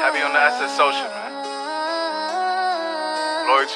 Happy on the SS Social, man. Glory to